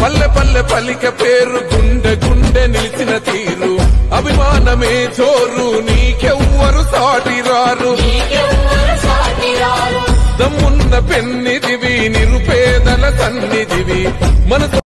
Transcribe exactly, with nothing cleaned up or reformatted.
పల్లె పల్లె పలిక పేరు గుండె గుండె నిలిచిన తీరు అభిమానమే జోరు నీకెవ్వరు సాటిరారు దమ్మున్న పెన్నిదివి నిరుపేదల సన్నిధివి మన